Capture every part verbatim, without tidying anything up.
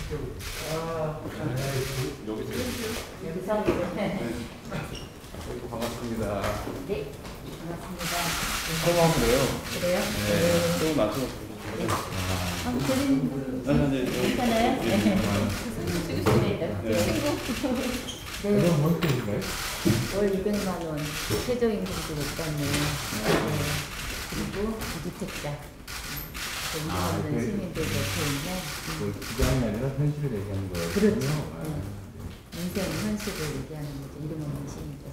아, 여기서 여기서 네. 아이고, 반갑습니다. 네, 반갑습니다. 처음 와보네요. 그래요? 네. 조금 맞춰. 네. 아, 저는 네, 네, 네. 괜찮아요? 네. 찍으시네요. 네. 네. 이건 뭔 뜻인가요? 월 이백만 원, 최저임금도 못 받네요. 네. 그리고 무주택자. 아, 여기서는 네. 시민들 옆에 뭐 주장이 아니라 현실을 얘기하는 거예요. 그렇죠. 아, 네. 인생 현실을 얘기하는 거죠. 이름 없는 시민들.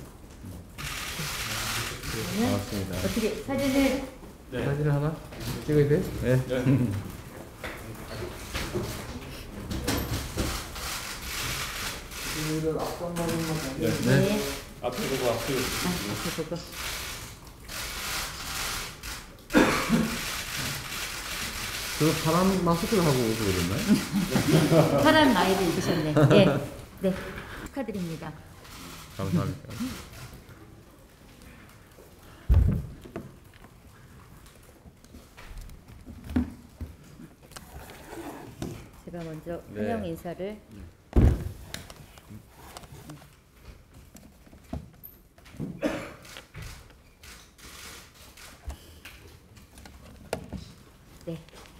그러면 반갑습니다. 어떻게 사진을 네. 사진 하나 찍어야 돼? 네. 네. 이를 앞선 말인만 네. 네. 앞에 보고 앞에. 아, 앞에 보고. 저 파란 마스크를 하고 오고 그랬나요? 파란 마이를 입으셨네. 네. 네. 축하드립니다. 감사합니다. 제가 먼저 네. 환영 인사를 네.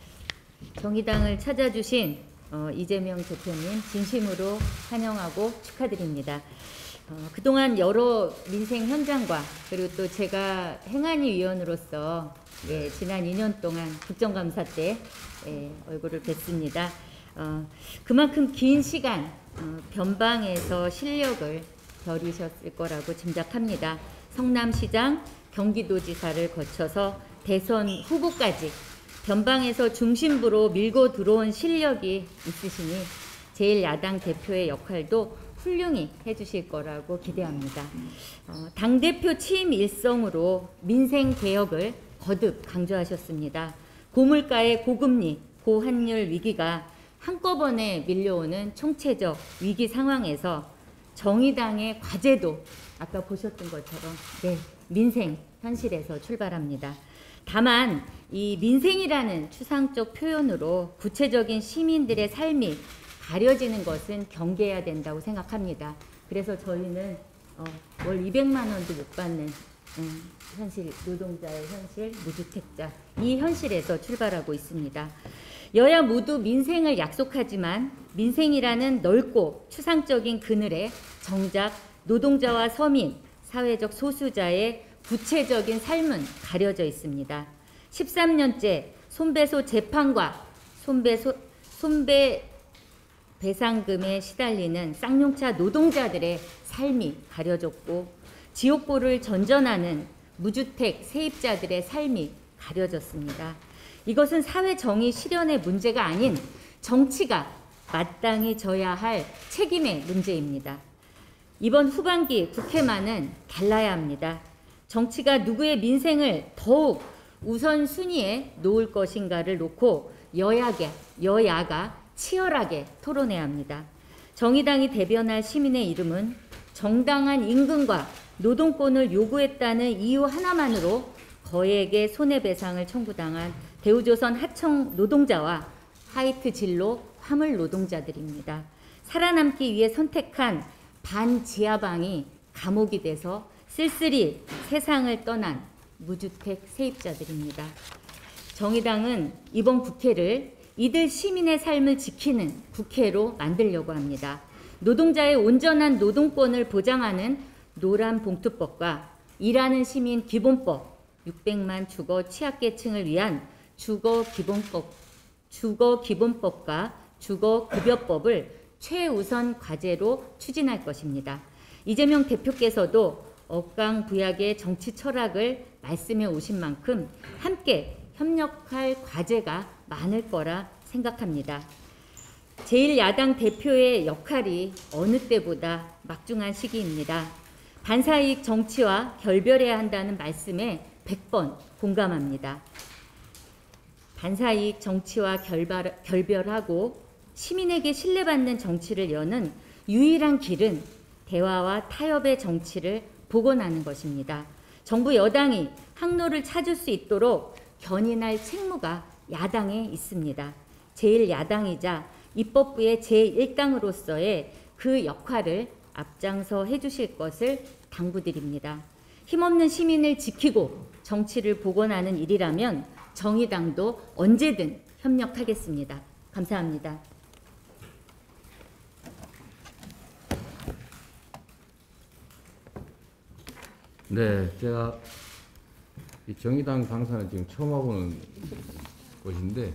정의당을 찾아주신 어, 이재명 대표님 진심으로 환영하고 축하드립니다. 어, 그동안 여러 민생 현장과 그리고 또 제가 행안위 위원으로서 예, 지난 이 년 동안 국정감사 때 예, 얼굴을 뵀습니다. 어, 그만큼 긴 시간 어, 변방에서 실력을 겨루셨을 거라고 짐작합니다. 성남시장, 경기도지사를 거쳐서 대선 후보까지 변방에서 중심부로 밀고 들어온 실력이 있으시니 제일 야당 대표의 역할도 훌륭히 해주실 거라고 기대합니다. 어, 당대표 취임 일성으로 민생 개혁을 거듭 강조하셨습니다. 고물가의 고금리, 고환율 위기가 한꺼번에 밀려오는 총체적 위기 상황에서 정의당의 과제도 아까 보셨던 것처럼 네, 민생 현실에서 출발합니다. 다만 이 민생이라는 추상적 표현으로 구체적인 시민들의 삶이 가려지는 것은 경계해야 된다고 생각합니다. 그래서 저희는 어, 월 이백만 원도 못 받는 음, 현실, 노동자의 현실, 무주택자 이 현실에서 출발하고 있습니다. 여야 모두 민생을 약속하지만 민생이라는 넓고 추상적인 그늘에 정작 노동자와 서민, 사회적 소수자의 구체적인 삶은 가려져 있습니다. 십삼 년째 손배소 재판과 손배소, 손배 배상금에 시달리는 쌍용차 노동자들의 삶이 가려졌고 지옥고를 전전하는 무주택 세입자들의 삶이 가려졌습니다. 이것은 사회 정의 실현의 문제가 아닌 정치가 마땅히 져야 할 책임의 문제입니다. 이번 후반기 국회만은 달라야 합니다. 정치가 누구의 민생을 더욱 우선순위에 놓을 것인가를 놓고 여야가, 여야가 치열하게 토론해야 합니다. 정의당이 대변할 시민의 이름은 정당한 임금과 노동권을 요구했다는 이유 하나만으로 거액의 손해배상을 청구당한 대우조선 하청 노동자와 화이트 진로 화물 노동자들입니다. 살아남기 위해 선택한 반지하방이 감옥이 돼서 쓸쓸히 세상을 떠난 무주택 세입자들입니다. 정의당은 이번 국회를 이들 시민의 삶을 지키는 국회로 만들려고 합니다. 노동자의 온전한 노동권을 보장하는 노란봉투법과 일하는 시민 기본법, 육백만 주거 취약계층을 위한 주거기본법, 주거기본법과 주거급여법을 최우선 과제로 추진할 것입니다. 이재명 대표께서도 억강부약의 정치 철학을 말씀해 오신 만큼 함께 협력할 과제가 많을 거라 생각합니다. 제일 야당 대표의 역할이 어느 때보다 막중한 시기입니다. 반사이익 정치와 결별해야 한다는 말씀에 백 번 공감합니다. 반사이익 정치와 결발, 결별하고 시민에게 신뢰받는 정치를 여는 유일한 길은 대화와 타협의 정치를 복원하는 것입니다. 정부 여당이 항로를 찾을 수 있도록 견인할 책무가 야당에 있습니다. 제일 야당이자 입법부의 제일 당으로서의 그 역할을 앞장서 해주실 것을 당부드립니다. 힘없는 시민을 지키고 정치를 복원하는 일이라면 정의당도 언제든 협력하겠습니다. 감사합니다. 네, 제가 이 정의당 당사는 지금 처음 와보는 곳인데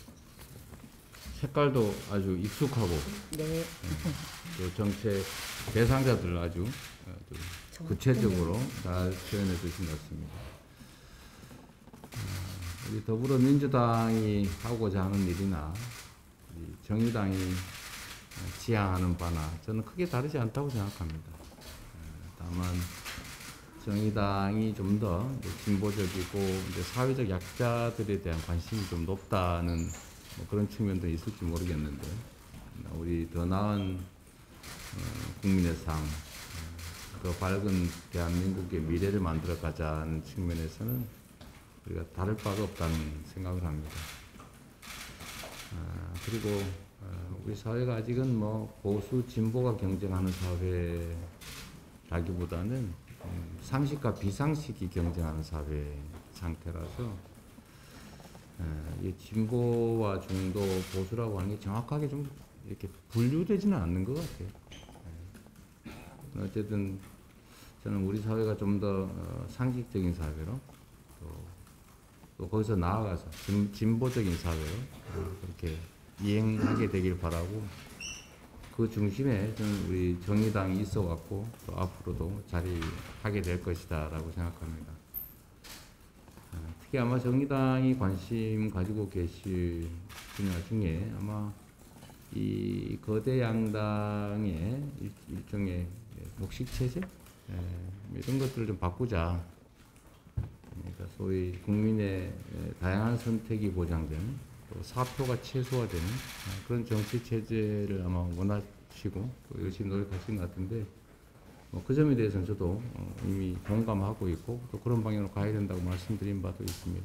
색깔도 아주 익숙하고 네. 또 정책 대상자들 아주 아주 구체적으로 잘 표현해 주신 것 같습니다. 어, 우리 더불어민주당이 하고자 하는 일이나 우리 정의당이 지향하는 바나 저는 크게 다르지 않다고 생각합니다. 어, 다만 정의당이 좀 더 진보적이고 이제 사회적 약자들에 대한 관심이 좀 높다는 뭐 그런 측면도 있을지 모르겠는데 우리 더 나은 어, 국민의 삶, 어, 더 밝은 대한민국의 미래를 만들어 가자는 측면에서는 우리가 다를 바가 없다는 생각을 합니다. 아, 그리고 어, 우리 사회가 아직은 뭐 보수 진보가 경쟁하는 사회라기보다는 음, 상식과 비상식이 경쟁하는 사회 상태라서 에, 이 진보와 중도 보수라고 하는 게 정확하게 좀 이렇게 분류되지는 않는 것 같아요. 에. 어쨌든 저는 우리 사회가 좀 더 어, 상식적인 사회로 또, 또 거기서 나아가서 진, 진보적인 사회로 어, 그렇게 이행하게 되길 바라고 그 중심에 저는 우리 정의당이 있어갖고 또 앞으로도 자리하게 될 것이다라고 생각합니다. 특히 아마 정의당이 관심 가지고 계실 분야 중에 아마 이 거대 양당의 일, 일종의 목식 체제 이런 것들을 좀 바꾸자. 그러니까 소위 국민의 다양한 선택이 보장되는 또 사표가 최소화되는 그런 정치 체제를 아마 원하시고 또 열심히 노력하신 것 같은데 뭐 그 점에 대해서는 저도 이미 공감하고 있고 또 그런 방향으로 가야 된다고 말씀드린 바도 있습니다.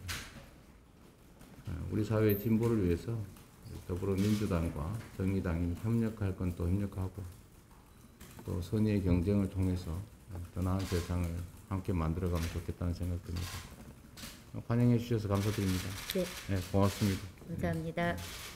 우리 사회의 진보를 위해서 더불어민주당과 정의당이 협력할 건 또 협력하고 또 선의의 경쟁을 통해서 더 나은 세상을 함께 만들어가면 좋겠다는 생각 듭니다. 환영해 주셔서 감사드립니다. 네. 네, 고맙습니다. 감사합니다.